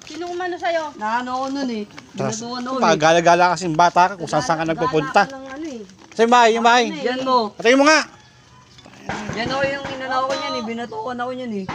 Sino umano sa'yo? Naano ko nun eh. Binatuan ako eh. Pagala-gala kasing bata ka kung saan ka nagpupunta. Ng ano eh. Sa bahay, yung bahay. Yan mo. Patayin mo nga. Yan ako yung inanaw ko niyan eh. Binatuan ako niyan eh.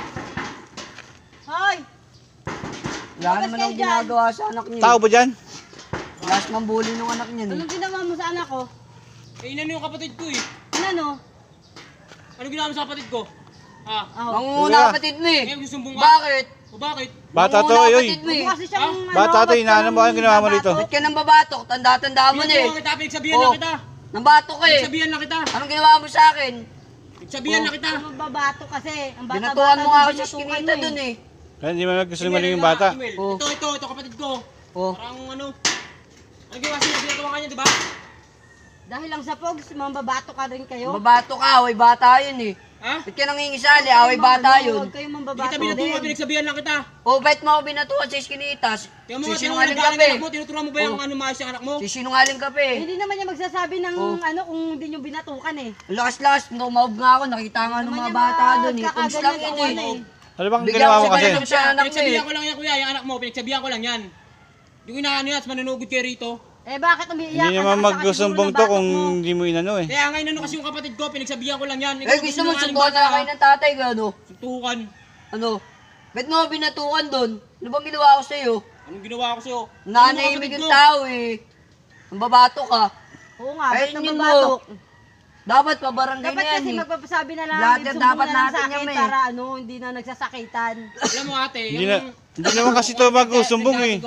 Hoy! Wala naman akong ginagawa sa anak niya. Tao ba dyan? Last mambuli nung anak niyan eh. Anong ginawa mo sa anak ko? Eh, inano yung kapatid ko eh. Ano? Ano ginawa mo sa kapatid ko? Ah, Mangunguna kapatid mo eh. ngayon gusumbong ka? Bakit? O bakit? Bata to, Mangunguna yoy. kapatid mo eh. Kasi siyang Bata to, inaano mo ang ginawa mo dito? Ba't ka nang babatok? Tanda-tanda mo na eh. Pinagsabihan kita, pinagsabihan Oh. lang kita. Nang batok ka eh. Pinagsabihan lang kita. Anong ginawa mo sa akin? Pinagsabihan lang kita. Ang mababato kasi. Ang bata-bata. Binatuan mo nga ako sa binatukan skinita mo dun eh. Kaya hindi mo nagkasunod yung bata. Email. Oh. Ito kapatid ko. Oh. Parang ano. Ano ginawa siya? Pinagawa ka niya, di ba? Dahil lang sa pogs, mambabato ka rin kayo. Mabato ka, away bata yun eh. Ha? Ba't ka nangingisali, away bata yun. Huwag kayong Hindi mambabato kita binatuwa, din. pinagsabihan lang kita. O, ba't mo ako binatuan sa skinitas? Tingnan mo, Sisinungaling ka nag-aaral pa anak mo, tinuturuan mo ba yung ano maayos yung anak mo? Sisinungaling ka pa eh. Hindi naman niya magsasabi ng Oh. ano kung hindi niyo binatukan eh. Ang lakas-lakas, maub nga ako, nakita nga ng mga bata doon eh. Puns lang yun eh. Ano bang Bigyan ginawa mo ko sa kasi? ganun sa anak mo eh. Pinagsabihan ko lang yan kuya, yung anak mo, pinagsabihan ko lang yan. Yung inaano yan, manunugod kayo rito. Eh bakit umiiyak Hindi ka naman na kasi magsusumbong siguro to ng kung batok mo? hindi mo inano eh. Kaya ngayon ano kasi yung kapatid ko, pinagsabihan ko lang yan. Eh, gusto mo suntukan na kayo ng tatay ka, ano? Suntukan. Ano? Ba't mo ako binatukan doon? Ano bang ginawa ko sa'yo? Anong ginawa ko sa'yo? Nanahimik yung tao eh. Ang babato ka. Oo nga, Ayun ba't yun nambabatok? Dapat pabarangay Dapat na yan kasi eh. magpapasabi na lang, Lahat yan sumbong dapat na lang natin sa akin yan, eh. para ano, hindi na nagsasakitan. Alam mo ate, Hindi naman kasi to magsusumbong eh.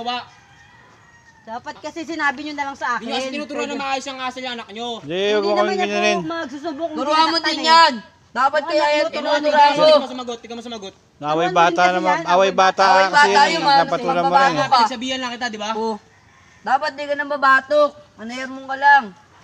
Dapat kasi sinabi nyo na lang sa akin. Hindi kasi tinuturuan na maayos ang asal yung anak nyo. Hindi, Hindi huwag mo naman kami niya ganyanin. po magsusumbong. kung Turuan mo sinaktan din eh. yan. Dapat kaya yan tinuturuan mo. Hindi ka masagot, hindi ka masagot. Away Ano bata din kasi naman, yan? away bata Away kasi bata yun yun, eh. man. Dapat wala mo Magbabago rin eh. ka. Pinagsabihan lang kita, di ba? Oh. Dapat di ka nang babatok. Manayer mo ka lang.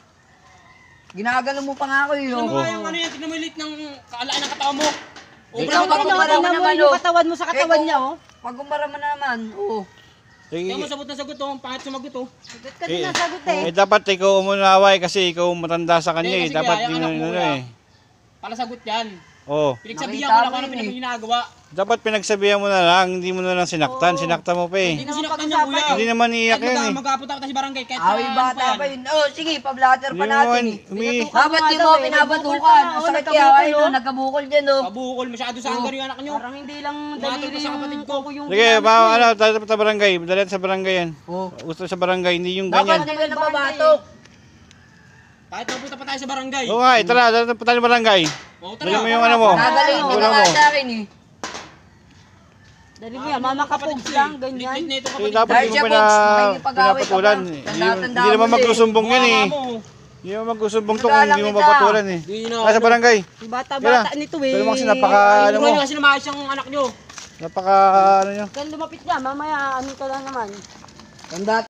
Ginagano mo pa nga ako eh. Tignan mo oh. nga yung ano yan, tignan mo yung lit ng kaalaan ng katawan mo. Ikaw Ikaw pa pa kumpara mo mo naman, yung oh. katawan mo sa katawan Eh, niya, oh. Pagkumpara mo naman, oo. Tignan mo Sige. sagot na sagot oh, pangit sumagot oh. Sagot ka din ang sagot eh. Eh dapat ikaw umunaway kasi ikaw matanda sa kanya eh. Hindi, kasi Dapat kaya, yung yun anak mo, ano kuya. eh. Pala sagot yan. Oh, Pinagsabihan Nakita ko lang mo kung ano yun eh. ginagawa. dapat pinagsabihan mo na lang, hindi mo na lang sinaktan. Sinaktan mo pa eh. Hindi ko sinaktan niya kuya. Hindi naman iiyak yan eh. Magkapunta kita sa barangay kahit Away ano bata yan. pa yun. Oh, sige, pa-blatter pa Hindi natin naman, eh. umi- Dapat di mo pinabatukan. Ang sakit kaya, ayun oh, nagkabukol dyan oh. Kabukol masyado sa hanggar yung anak nyo. Parang hindi lang Tumatol daliri pa sa kapatid ko. yung Sige, ginamit ba, mo eh. ano, tayo sa barangay. Dalit sa barangay yan. Oh. Gusto sa barangay, hindi yung Dapat ganyan. di ka na babatok. Kahit mapunta pa tayo sa barangay. Oo nga, tara, dalit pa tayo sa barangay. Oo, Dali mo tara. yung ano mo. Nagaling ka Wala na nga mo. sa akin eh. Dali mo yan, mama kapogs lang, ganyan. Lit-lit na ito Eh, kapatid. dapat Dahil hindi siya, mo Pogs, makikipag-away ka pinapatulan. pa. Hindi Tanda-tanda hindi naman mo eh. magsusumbong yan eh. Mukha mo. Hindi naman magsusumbong to kung hindi mo Nagkaalam kita. mapatulan eh. Hindi na. Tayo sa barangay. Si bata-bata nito eh. Pero mo kasi napaka, ano mo, Tinuruan nyo kasi na maayos yung anak nyo. napaka, ano nyo. Kan lumapit niya, mamaya ano ka lang naman. Tanda